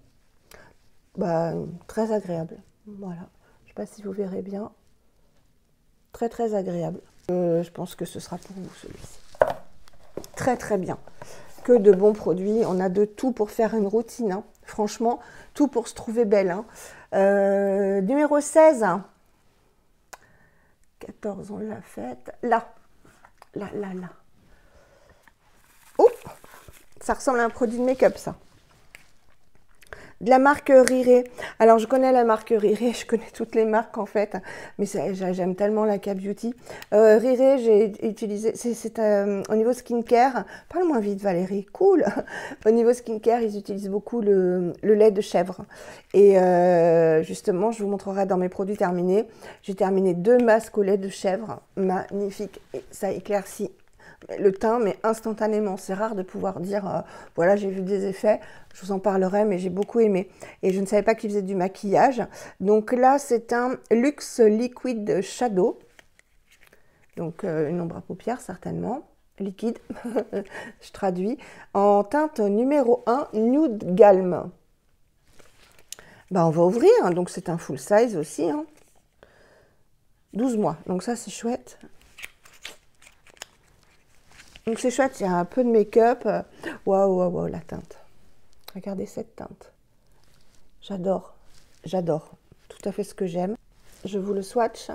très agréable. Voilà. Je ne sais pas si vous verrez bien. Très, très agréable. Je pense que ce sera pour vous, celui-ci. Très, très bien. Que de bons produits. On a de tout pour faire une routine. Hein. Franchement, tout pour se trouver belle. Hein. Numéro 16. 14, on l'a faite. Là. Là. Oh! Ça ressemble à un produit de make-up, ça. De la marque Riré. Alors, je connais la marque Riré, je connais toutes les marques, en fait. Mais j'aime tellement la K-Beauty. Riré, j'ai utilisé... C'est au niveau skincare... Parle moins vite, Valérie. Cool. Au niveau skincare, ils utilisent beaucoup le lait de chèvre. Et justement, je vous montrerai dans mes produits terminés. J'ai terminé 2 masques au lait de chèvre. Magnifique. Et ça éclaircit le teint, mais instantanément. C'est rare de pouvoir dire, voilà, j'ai vu des effets, je vous en parlerai, mais j'ai beaucoup aimé. Et je ne savais pas qu'il faisait du maquillage. Donc là, c'est un Luxe Liquid Shadow. Donc une ombre à paupières, certainement. Liquide, je traduis. En teinte numéro 1, Nude Galm. On va ouvrir, donc c'est un full size aussi. Hein. 12 mois, donc ça, c'est chouette. Donc c'est chouette, il y a un peu de make-up. Waouh, la teinte. Regardez cette teinte. J'adore. Tout à fait ce que j'aime. Je vous le swatch.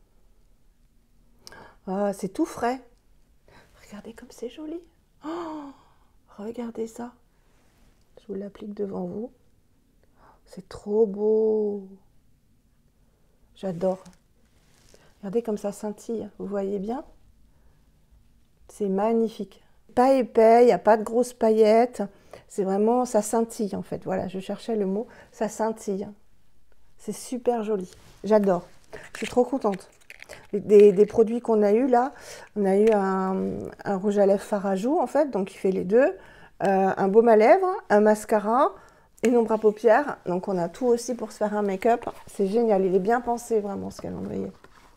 Ah, c'est tout frais. Regardez comme c'est joli. Oh, regardez ça. Je vous l'applique devant vous. C'est trop beau. J'adore. Regardez comme ça scintille. Vous voyez bien ? C'est magnifique. Pas épais, il n'y a pas de grosses paillettes. C'est vraiment, ça scintille en fait. Voilà, je cherchais le mot, ça scintille. C'est super joli. J'adore. Je suis trop contente. Des produits qu'on a eu là, on a eu un rouge à lèvres Farajou en fait, donc il fait les deux. Un baume à lèvres, un mascara, une ombre à paupières. Donc on a tout aussi pour se faire un make-up. C'est génial, il est bien pensé vraiment ce calendrier.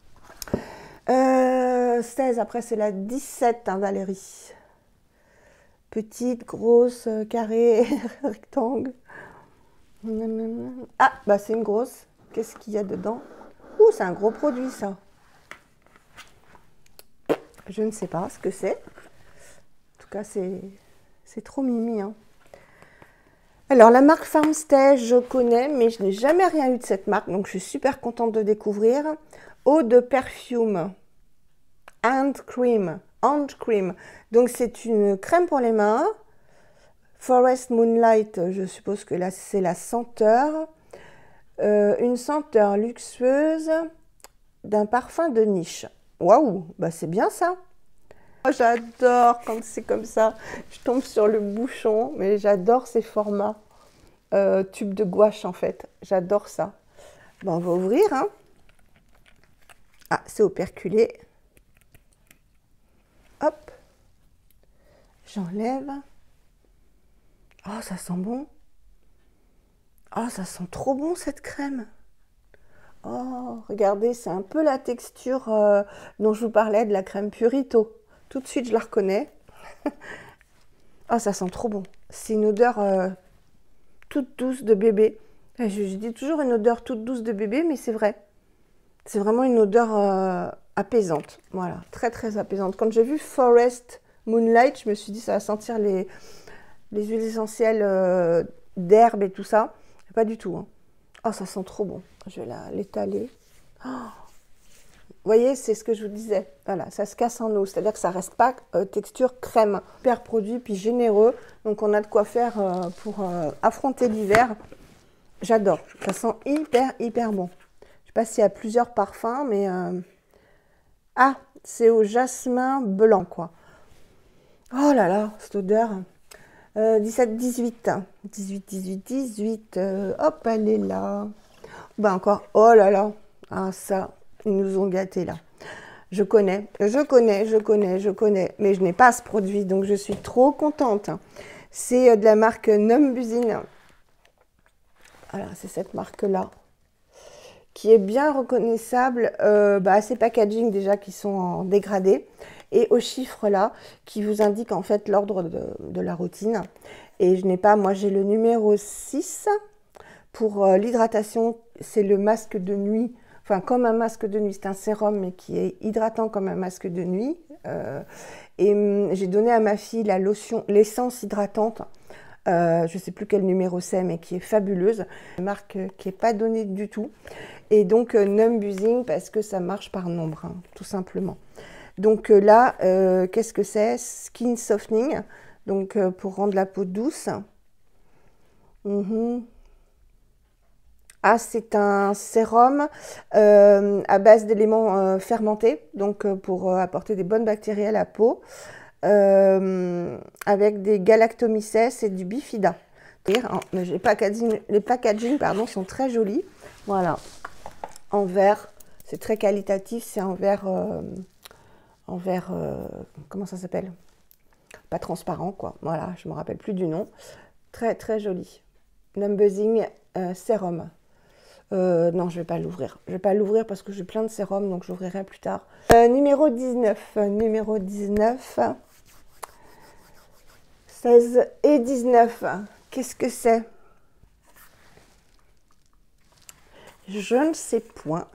16, après c'est la 17, hein, Valérie. Petite, grosse, carré, rectangle. Ah, bah c'est une grosse. Qu'est-ce qu'il y a dedans? Ouh, c'est un gros produit ça. Je ne sais pas ce que c'est. En tout cas, c'est trop mimi. Hein. Alors, la marque Farmstay, je connais, mais je n'ai jamais rien eu de cette marque. Donc, je suis super contente de découvrir. Eau de perfume. Hand cream. Donc, c'est une crème pour les mains. Forest Moonlight, je suppose que là, c'est la senteur. Une senteur luxueuse d'un parfum de niche. Waouh, bah c'est bien ça. Oh, j'adore quand c'est comme ça. Je tombe sur le bouchon, mais j'adore ces formats. Tube de gouache en fait. J'adore ça. Bon, on va ouvrir, hein. Ah, c'est operculé. Hop. J'enlève. Oh, ça sent bon. Oh, ça sent trop bon cette crème. Oh, regardez, c'est un peu la texture dont je vous parlais de la crème Purito. Tout de suite, je la reconnais. Oh, ça sent trop bon. C'est une odeur toute douce de bébé. Je dis toujours une odeur toute douce de bébé, mais c'est vrai. C'est vraiment une odeur apaisante. Voilà, très très apaisante. Quand j'ai vu Forest Moonlight, je me suis dit ça va sentir les huiles essentielles d'herbe et tout ça. Pas du tout. Hein. Oh, ça sent trop bon. Je vais l'étaler. Oh. Vous voyez, c'est ce que je vous disais. Voilà, ça se casse en eau. C'est-à-dire que ça reste pas texture crème. Super produit, puis généreux. Donc, on a de quoi faire pour affronter l'hiver. J'adore. Ça sent hyper, hyper bon. Je sais pas s'il y a plusieurs parfums, mais... Ah, c'est au jasmin blanc, quoi. Oh là là, cette odeur. 17-18. 18-18-18. Hop, elle est là. Ben encore. Oh là là. Ah ça, ils nous ont gâtés là. Je connais. Mais je n'ai pas ce produit, donc je suis trop contente. C'est de la marque Numbuzin. Voilà, c'est cette marque-là. Qui est bien reconnaissable à ces packaging déjà qui sont en dégradé. Et aux chiffres là, qui vous indiquent en fait l'ordre de la routine. Et je n'ai pas, moi j'ai le numéro 6 pour l'hydratation, c'est le masque de nuit, enfin comme un masque de nuit, c'est un sérum mais qui est hydratant comme un masque de nuit. Et j'ai donné à ma fille la lotion, l'essence hydratante, je ne sais plus quel numéro c'est, mais qui est fabuleuse, une marque qui n'est pas donnée du tout. Et donc Numbuzin parce que ça marche par nombre, hein, tout simplement. Donc là, qu'est-ce que c'est? Skin Softening, donc pour rendre la peau douce. Ah, c'est un sérum à base d'éléments fermentés, donc pour apporter des bonnes bactéries à la peau, avec des galactomycès et du bifida. Les packaging pardon, sont très jolis. Voilà, en verre, c'est très qualitatif, c'est en verre... comment ça s'appelle? Pas transparent, quoi. Voilà, je ne me rappelle plus du nom. Très, très joli. Numbuzin sérum. Non, je ne vais pas l'ouvrir. Je ne vais pas l'ouvrir parce que j'ai plein de sérums, donc j'ouvrirai plus tard. Numéro 19. Numéro 19. 16 et 19. Qu'est-ce que c'est? Je ne sais point.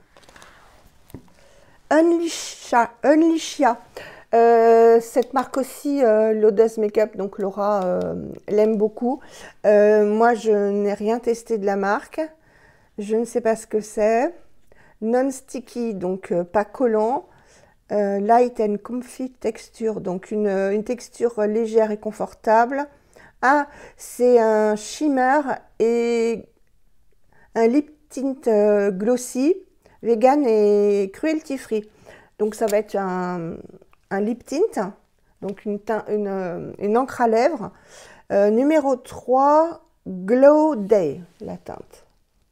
Unleashia. Cette marque aussi, l'Audace Makeup, donc Laura l'aime beaucoup. Moi, je n'ai rien testé de la marque. Je ne sais pas ce que c'est. Non-sticky, donc pas collant. Light and comfy texture, donc une texture légère et confortable. Ah, c'est un shimmer et un lip tint glossy, vegan et cruelty free. Donc ça va être un lip tint, donc une encre à lèvres. Numéro 3, Glow Day, la teinte.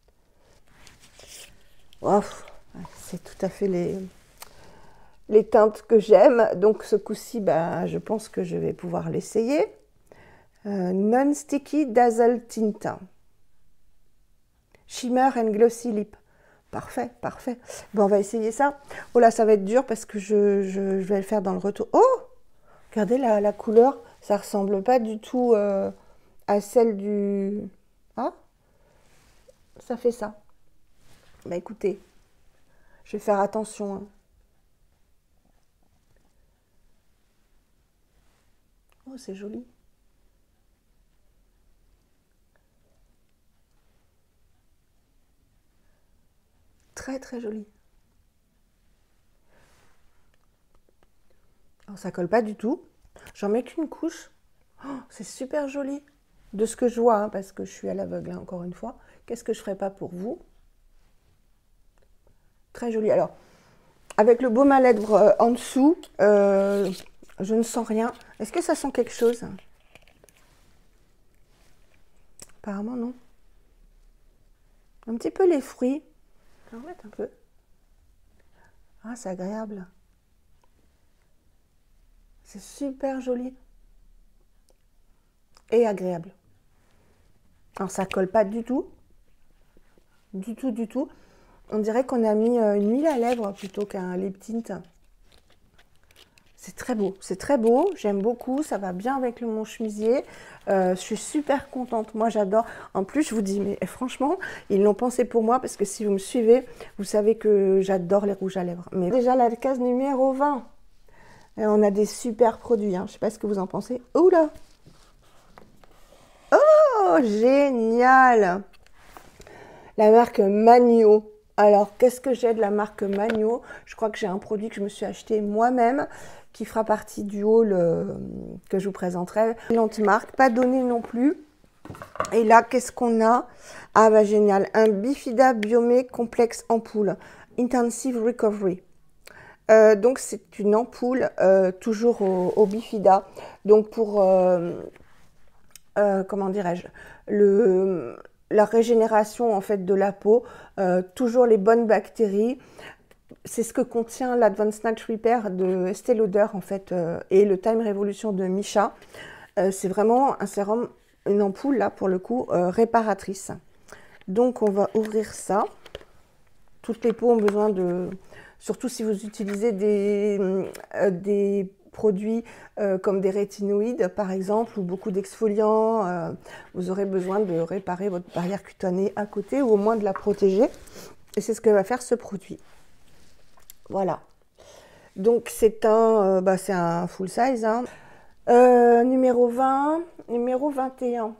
Wow, c'est tout à fait les teintes que j'aime. Donc ce coup-ci, bah, je pense que je vais pouvoir l'essayer. Non-sticky Dazzle Tint. Shimmer and Glossy Lip. Parfait, parfait. Bon, on va essayer ça. Oh là, ça va être dur parce que je vais le faire dans le retour. Oh! Regardez la couleur. Ça ressemble pas du tout à celle du... Ah! Ça fait ça. Bah écoutez, je vais faire attention. Hein. Oh, c'est joli. Très, très joli. Alors, ça colle pas du tout. J'en mets qu'une couche. Oh, c'est super joli. De ce que je vois, hein, parce que je suis à l'aveugle, hein, encore une fois. Qu'est-ce que je ferais pas pour vous? Très joli. Alors, avec le baume à lèvres en dessous, je ne sens rien. Est-ce que ça sent quelque chose? Apparemment, non. Un petit peu les fruits. Je vais en mettre un peu. Ah, c'est agréable. C'est super joli. Et agréable. Alors, ça colle pas du tout. Du tout, du tout. On dirait qu'on a mis une huile à lèvres plutôt qu'un lip tint. C'est très beau, c'est très beau, j'aime beaucoup, ça va bien avec mon chemisier. Je suis super contente, moi j'adore. En plus, je vous dis, mais franchement, ils l'ont pensé pour moi parce que si vous me suivez, vous savez que j'adore les rouges à lèvres. Mais déjà la case numéro 20. Et on a des super produits, hein. Je ne sais pas ce que vous en pensez. Oula! Oh, génial! La marque Magno. Alors, qu'est-ce que j'ai de la marque Magno? Je crois que j'ai un produit que je me suis acheté moi-même, qui fera partie du haul que je vous présenterai. Excellente marque, pas donnée non plus. Et là, qu'est-ce qu'on a? Ah bah génial, un Bifida Biomé Complexe Ampoule, Intensive Recovery. Donc c'est une ampoule toujours au Bifida. Donc pour, comment dirais-je, la régénération en fait de la peau, toujours les bonnes bactéries. C'est ce que contient l'Advanced Snatch Repair de Estée Lauder en fait et le Time Revolution de Missha. C'est vraiment un sérum, une ampoule là pour le coup réparatrice. Donc on va ouvrir ça. Toutes les peaux ont besoin de, surtout si vous utilisez des produits comme des rétinoïdes par exemple ou beaucoup d'exfoliants, vous aurez besoin de réparer votre barrière cutanée à côté ou au moins de la protéger. Et c'est ce que va faire ce produit. Voilà, donc c'est un full size, hein. Numéro 20, numéro 21.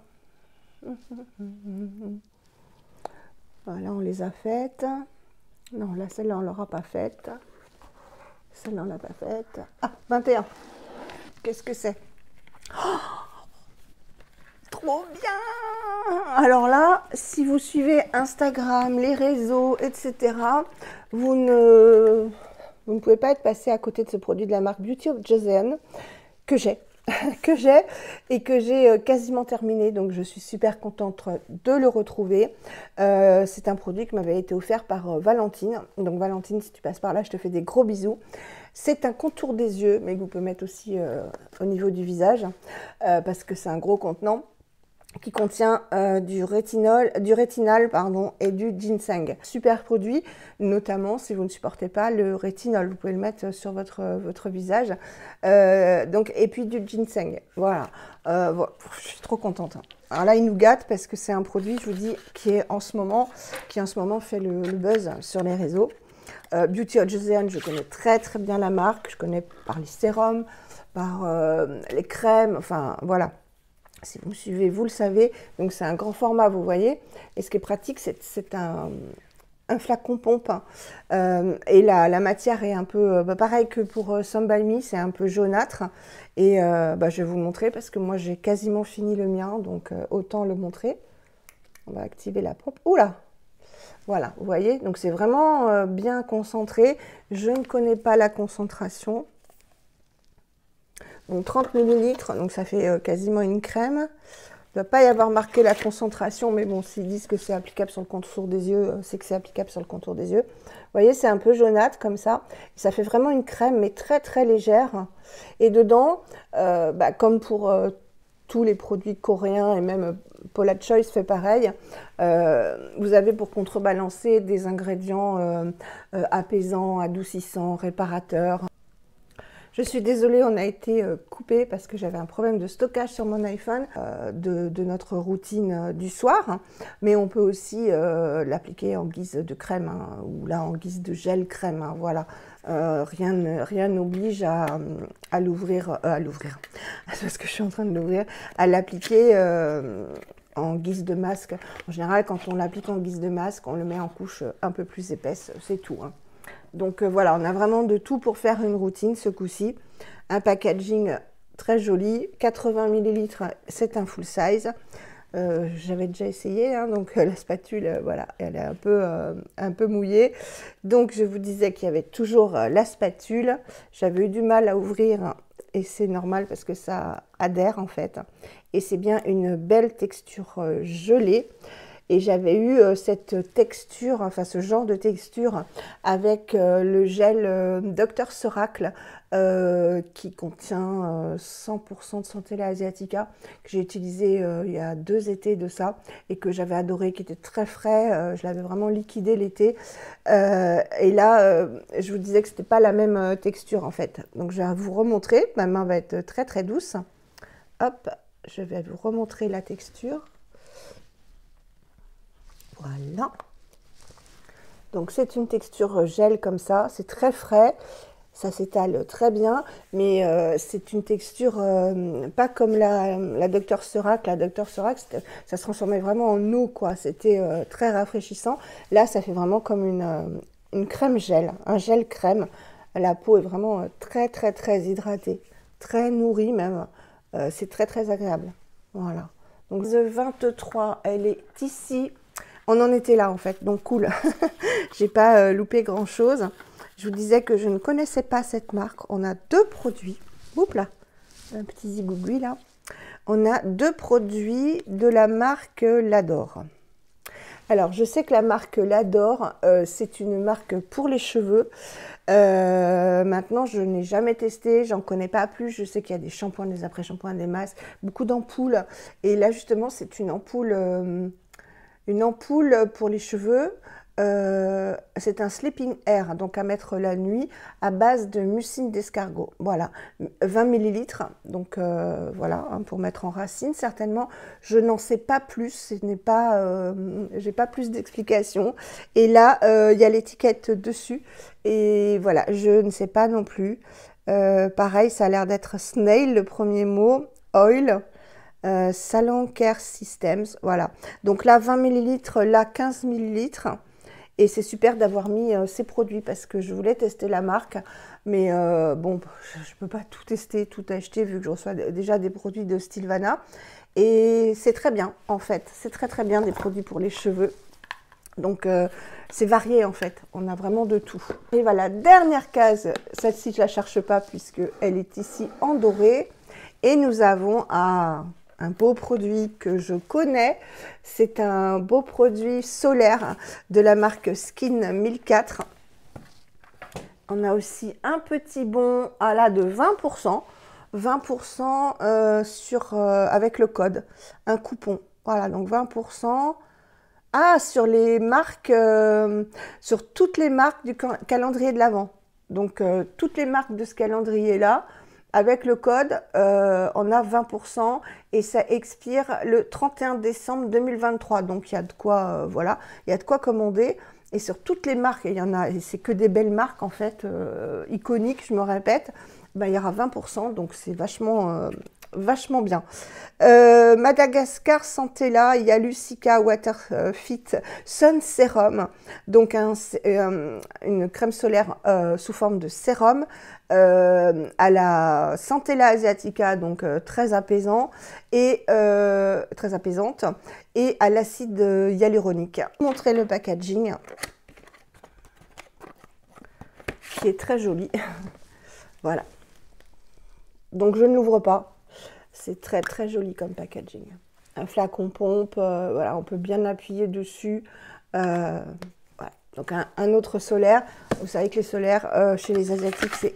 Voilà, on les a faites. Non, là, celle-là, on ne l'aura pas faite. Celle-là, on ne l'a pas faite. Ah, 21. Qu'est-ce que c'est? Oh, trop bien! Alors là, si vous suivez Instagram, les réseaux, etc., vous ne pouvez pas être passé à côté de ce produit de la marque Beauty of Joseon que j'ai. Et que j'ai quasiment terminé, donc je suis super contente de le retrouver. C'est un produit qui m'avait été offert par Valentine. Donc Valentine, si tu passes par là, je te fais des gros bisous. C'est un contour des yeux, mais que vous pouvez mettre aussi au niveau du visage, parce que c'est un gros contenant qui contient du rétinal et du ginseng. Super produit, notamment si vous ne supportez pas le rétinol, vous pouvez le mettre sur votre visage. Et puis du ginseng, voilà. Je suis trop contente. Alors là, il nous gâte parce que c'est un produit, je vous dis, qui en ce moment fait le buzz sur les réseaux. Beauty of Joseon, je connais très très bien la marque, je connais par les sérums, par les crèmes, enfin voilà. Si vous me suivez, vous le savez. Donc, c'est un grand format, vous voyez. Et ce qui est pratique, c'est un flacon pompe. Et la matière est un peu pareil que pour Some By Me, c'est un peu jaunâtre. Et je vais vous montrer parce que moi, j'ai quasiment fini le mien. Donc, autant le montrer. On va activer la pompe. Oula! Voilà, vous voyez. Donc, c'est vraiment bien concentré. Je ne connais pas la concentration. Donc 30 ml, donc ça fait quasiment une crème. Il ne doit pas y avoir marqué la concentration, mais bon, s'ils disent que c'est applicable sur le contour des yeux, c'est que c'est applicable sur le contour des yeux. Vous voyez, c'est un peu jaunâtre comme ça. Ça fait vraiment une crème, mais très très légère. Et dedans, comme pour tous les produits coréens, et même Paula Choice fait pareil, vous avez pour contrebalancer des ingrédients apaisants, adoucissants, réparateurs. Je suis désolée, on a été coupé parce que j'avais un problème de stockage sur mon iPhone de notre routine du soir. Mais on peut aussi l'appliquer en guise de crème, hein, ou là en guise de gel crème. Hein, voilà, rien n'oblige à l'ouvrir, c'est parce que je suis en train de l'ouvrir, à l'appliquer en guise de masque. En général, quand on l'applique en guise de masque, on le met en couche un peu plus épaisse, c'est tout. Hein. Donc voilà, on a vraiment de tout pour faire une routine ce coup-ci. Un packaging très joli, 80 ml, c'est un full size. J'avais déjà essayé, hein, donc la spatule, voilà, elle est un peu mouillée. Donc je vous disais qu'il y avait toujours la spatule. J'avais eu du mal à ouvrir et c'est normal parce que ça adhère en fait. Et c'est bien une belle texture gelée. et j'avais eu cette texture, enfin ce genre de texture avec le gel Dr Soracle qui contient 100% de Centella asiatica, que j'ai utilisé il y a 2 étés de ça et que j'avais adoré, qui était très frais. Je l'avais vraiment liquidé l'été. Et là, je vous disais que c'était pas la même texture en fait. Donc je vais vous remontrer. Ma main va être très très douce. Hop, je vais vous remontrer la texture. Voilà. Donc c'est une texture gel comme ça. C'est très frais. Ça s'étale très bien, mais c'est une texture pas comme la Dr Soracle. La Dr Soracle, ça se transformait vraiment en eau, quoi. C'était très rafraîchissant. Là, ça fait vraiment comme une crème gel, un gel crème. La peau est vraiment très, très, très hydratée, très nourrie même. C'est très, très agréable. Voilà. Donc, The 23, elle est ici. On en était là, en fait. Donc, cool. J'ai pas loupé grand-chose. Je vous disais que je ne connaissais pas cette marque. On a 2 produits. Oups là, un petit zigougui là. On a 2 produits de la marque L'Adore. Alors, je sais que la marque L'Adore, c'est une marque pour les cheveux. Maintenant, je n'ai jamais testé, j'en connais pas plus. Je sais qu'il y a des shampoings, des après-shampoings, des masques, beaucoup d'ampoules. Et là, justement, c'est une ampoule pour les cheveux. C'est un sleeping air, donc à mettre la nuit, à base de mucine d'escargot. Voilà, 20 ml, donc voilà, hein, pour mettre en racine certainement. Je n'en sais pas plus, ce n'est pas, j'ai pas plus d'explications. Et là, il y a l'étiquette dessus, et voilà, je ne sais pas non plus. Pareil, ça a l'air d'être Snail, le premier mot, Oil. Salon Care Systems, voilà. Donc là, 20 ml, là, 15 ml. Et c'est super d'avoir mis ces produits parce que je voulais tester la marque. Mais bon, je ne peux pas tout tester, tout acheter vu que je reçois déjà des produits de Stilvana. Et c'est très bien, en fait. C'est très, très bien des produits pour les cheveux. Donc, c'est varié, en fait. On a vraiment de tout. Et voilà, dernière case. Celle-ci, je ne la cherche pas puisqu'elle est ici en doré. Et nous avons un beau produit que je connais, c'est un beau produit solaire de la marque Skin 1004. On a aussi un petit bon de 20%, 20% avec le code, un coupon. Voilà, donc 20%. Ah, sur les marques, sur toutes les marques du calendrier de l'Avent. Donc, toutes les marques de ce calendrier-là, avec le code, on a 20% et ça expire le 31 décembre 2023. Donc, il y a de quoi, voilà, il y a de quoi commander. Et sur toutes les marques, il y en a, et c'est que des belles marques en fait, iconiques, je me répète, ben, il y aura 20%, donc c'est vachement, vachement bien. Madagascar Centella, il y a Lucica Water Fit Sun Serum, donc une crème solaire sous forme de sérum à la Centella asiatica, donc très apaisant et très apaisante, et à l'acide hyaluronique. Je vais vous montrer le packaging qui est très joli. Voilà. Donc je ne l'ouvre pas. C'est très très joli comme packaging. Un flacon pompe, voilà, on peut bien appuyer dessus. Voilà. Donc un autre solaire. Vous savez que les solaires chez les Asiatiques, c'est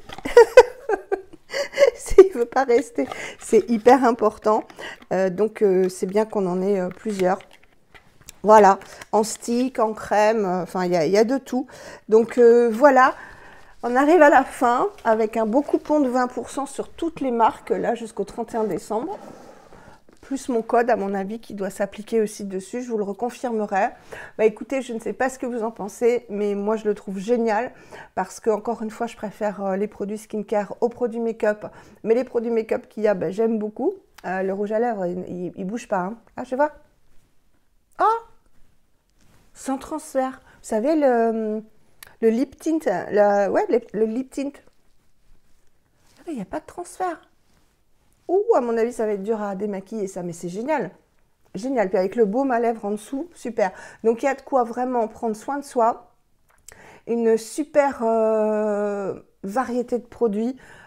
il ne veut pas rester. C'est hyper important. Donc c'est bien qu'on en ait plusieurs. Voilà, en stick, en crème, enfin il y a de tout. Donc voilà. On arrive à la fin avec un beau coupon de 20% sur toutes les marques, là, jusqu'au 31 décembre. Plus mon code, à mon avis, qui doit s'appliquer aussi dessus. Je vous le reconfirmerai. Bah, écoutez, je ne sais pas ce que vous en pensez, mais moi, je le trouve génial parce que, encore une fois, je préfère les produits skincare aux produits make-up. Mais les produits make-up qu'il y a, bah, j'aime beaucoup. Le rouge à lèvres, il ne bouge pas. Hein. Ah, je vois. Ah, sans transfert. Vous savez, le lip tint, le lip tint. Il n'y a pas de transfert. Ouh, à mon avis, ça va être dur à démaquiller ça, mais c'est génial. Génial. Puis avec le baume à lèvres en dessous, super. Donc, il y a de quoi vraiment prendre soin de soi. Une super variété de produits.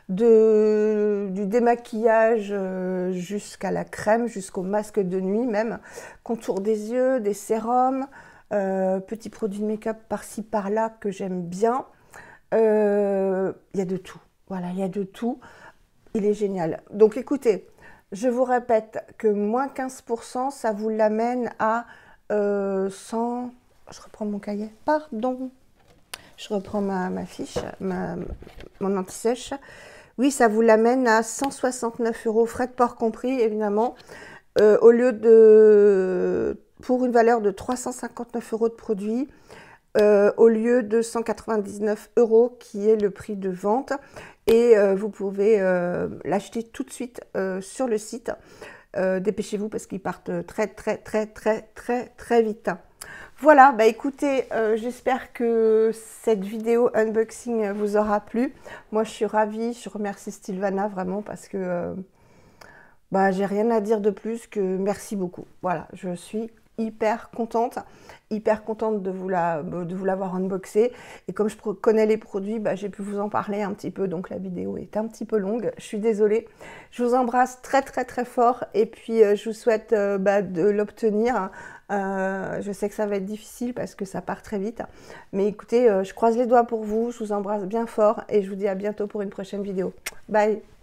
du démaquillage jusqu'à la crème, jusqu'au masque de nuit même, contour des yeux, des sérums, petits produits de make-up par-ci par-là que j'aime bien. Il y a de tout, voilà, il y a de tout, il est génial. Donc écoutez, je vous répète que moins 15%, ça vous l'amène à 100... Je reprends mon cahier, pardon. Je reprends ma fiche, mon anti-sèche. Oui, ça vous l'amène à 169 €, frais de port compris, évidemment, au lieu de... pour une valeur de 359 € de produit, au lieu de 199 € qui est le prix de vente. Et vous pouvez l'acheter tout de suite sur le site. Dépêchez-vous parce qu'ils partent très vite. Voilà, bah écoutez, j'espère que cette vidéo unboxing vous aura plu. Moi, je suis ravie, je remercie Sylvana vraiment parce que bah, j'ai rien à dire de plus que merci beaucoup. Voilà, je suis hyper contente de vous l'avoir unboxé. Et comme je connais les produits, bah, j'ai pu vous en parler un petit peu, donc la vidéo est un petit peu longue. Je suis désolée. Je vous embrasse très fort et puis je vous souhaite bah, de l'obtenir. Je sais que ça va être difficile parce que ça part très vite. Mais écoutez, je croise les doigts pour vous, je vous embrasse bien fort et je vous dis à bientôt pour une prochaine vidéo. Bye!